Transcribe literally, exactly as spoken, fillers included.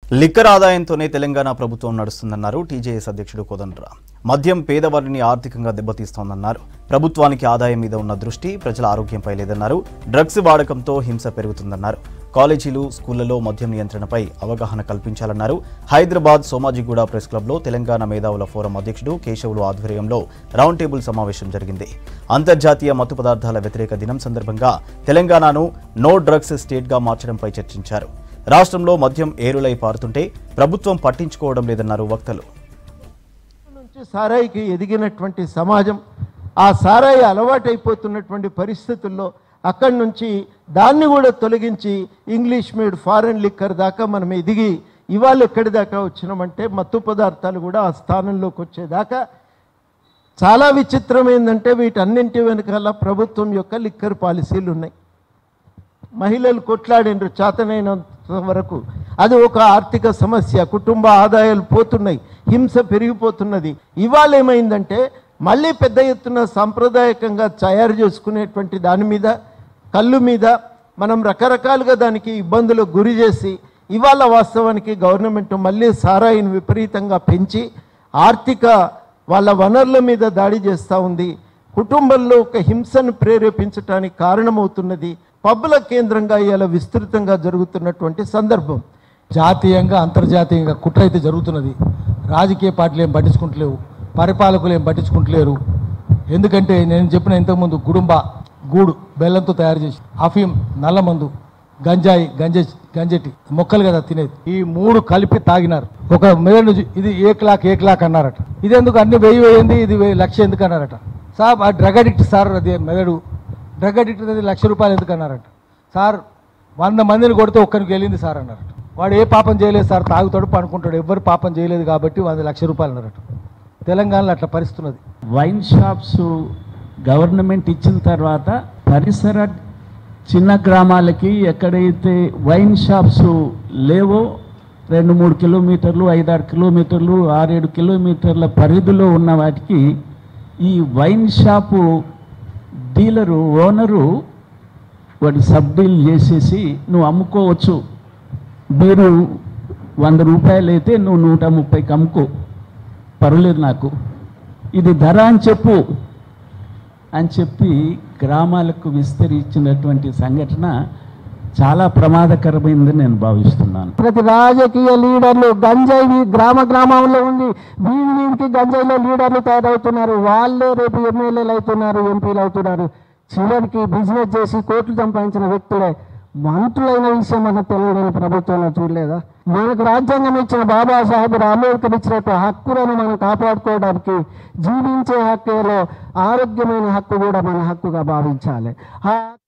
Liquor ఆదాయంతోనే Telangana ప్రభుత్వం నడుస్తుందన్నారు TJS అధ్యక్షుడు కోదండరాం. మద్యం పేదవారిని ఆర్థికంగా దెబ్బతీస్తోందన్నారు. ప్రభుత్వానికి ఆదాయం మీద ఉన్న దృష్టి ప్రజల ఆరోగ్యంపై లేదన్నారు. డ్రగ్స్ వాడకంతో హింస పెరుగుతుందన్నారు. కాలేజీలు, స్కూళ్లలో మద్యం నియంత్రణపై అవగాహన కల్పించాలన్నారు. హైదరాబాద్ సోమాజిగూడ ప్రెస్ క్లబ్లో తెలంగాణ మేధావుల ఫోరం అధ్యక్షుడు కేశవులు ఆధ్వర్యంలో రౌండ్ టేబుల్ సమావేశం జరిగింది. అంతర్జాతీయ మత్తు పదార్థాల వ్యతిరేక దినం సందర్భంగా తెలంగాణను నో డ్రగ్స్ స్టేట్గా మార్చడంపై చర్చించారు. రాష్ట్రంలో మద్యం ఏరులై పారుతుంటే ప్రభుత్వం పట్టించుకోవడం లేదన్నారు వక్తలు. నుంచి సారాయికి ఎదిగినటువంటి సమాజం, ఆ సారాయి అలవాటైపోతున్నటువంటి పరిస్థితుల్లో అక్కడి నుంచి దాన్ని కూడా తొలగించి ఇంగ్లీష్ మేడ్ ఫారెన్ లిక్కర్ దాకా మనం ఎదిగి ఇవాళ ఎక్కడి దాకా వచ్చినామంటే మత్తు పదార్థాలు కూడా ఆ స్థానంలోకి వచ్చేదాకా చాలా విచిత్రం ఏంటంటే వీటన్నింటి వెనకాల ప్రభుత్వం యొక్క లిక్కర్ పాలసీలు ఉన్నాయి. మహిళలు కొట్లాడినరు చేతనైనంత వరకు. అది ఒక ఆర్థిక సమస్య, కుటుంబ ఆదాయాలు పోతున్నాయి, హింస పెరిగిపోతున్నది. ఇవాళ ఏమైందంటే మళ్ళీ పెద్ద ఎత్తున సాంప్రదాయకంగా తయారు చేసుకునేటువంటి దాని మీద, కళ్ళు మీద మనం రకరకాలుగా దానికి ఇబ్బందులకు గురి చేసి ఇవాళ వాస్తవానికి గవర్నమెంట్ మళ్ళీ సారాయిని విపరీతంగా పెంచి ఆర్థిక వాళ్ళ వనరుల మీద దాడి చేస్తూ ఉంది. కుటుంబంలో ఒక హింసను ప్రేరేపించడానికి కారణమవుతున్నది. పబ్బుల కేంద్రంగా ఇలా విస్తృతంగా జరుగుతున్నటువంటి సందర్భం. జాతీయంగా అంతర్జాతీయంగా కుట్ర అయితే జరుగుతున్నది. రాజకీయ పార్టీలు ఏం పట్టించుకుంటలేవు, పరిపాలకులు ఏం పట్టించుకుంటలేరు. ఎందుకంటే నేను చెప్పిన ఇంతకుముందు గుడుంబ గూడు బెల్లంతో తయారు చేసి అఫీమ్, నల్లమందు, గంజాయి, గంజ గంజటి మొక్కలు కదా తినేది, ఈ మూడు కలిపి తాగినారు. ఒక మెదడు ఇది ఏక్ లాక్ ఏక్ లాక్ అన్నారట. ఇది ఎందుకు అన్ని వెయ్యి వేయింది, ఇది లక్ష ఎందుకు అన్నారట. సార్ ఆ డ్రగ్ అడిక్ట్ సార్, అది మెదడు డ్రగ్ అడిక్ట్ అది లక్ష రూపాయలు ఎందుకు అన్నారట. సార్ వంద మందిని కొడితే ఒక్కరికి వెళ్ళింది సార్ అన్నారట. వాడు ఏ పాపం చేయలేదు సార్, తాగుతాడు పనుకుంటాడు, ఎవ్వరు పాపం చేయలేదు కాబట్టి వంద లక్ష రూపాయలు అన్నారట. తెలంగాణలో అట్లా పరిస్థితున్నది. వైన్ షాప్స్ గవర్నమెంట్ ఇచ్చిన తర్వాత పరిసర చిన్న గ్రామాలకి ఎక్కడైతే వైన్ షాప్స్ లేవో రెండు మూడు కిలోమీటర్లు ఐదారు కిలోమీటర్లు ఆరేడు కిలోమీటర్ల పరిధిలో ఉన్న వాటికి ఈ వైన్ షాపు డీలరు ఓనరు వాడు సబ్ డీల్ చేసేసి నువ్వు అమ్ముకోవచ్చు, మీరు వంద రూపాయలు అయితే నువ్వు నూట ముప్పైకి అమ్ముకో, పర్వాలేదు నాకు, ఇది ధర అని చెప్పు అని చెప్పి గ్రామాలకు విస్తరించినటువంటి సంఘటన చాలా ప్రమాదకరమైందని నేను భావిస్తున్నాను. ప్రతి రాజకీయ లీడర్లు గంజాయి గ్రామ గ్రామంలో ఉంది, వీధి వీధికి గంజాయిలో లీడర్లు తయారవుతున్నారు. వాళ్ళే రేపు ఎమ్మెల్యేలు అవుతున్నారు, ఎంపీలు అవుతున్నారు. చివరికి బిజినెస్ చేసి కోట్లు సంపాదించిన వ్యక్తులే మంత్రులైన విషయం మన తెలంగాణ ప్రభుత్వంలో చూడలేదా? మనకు రాజ్యాంగం ఇచ్చిన బాబాసాహెబ్ అంబేద్కర్ ఇచ్చినట్టు హక్కులను మనం కాపాడుకోవడానికి జీవించే హక్కులో ఆరోగ్యమైన హక్కు కూడా మన హక్కుగా భావించాలి.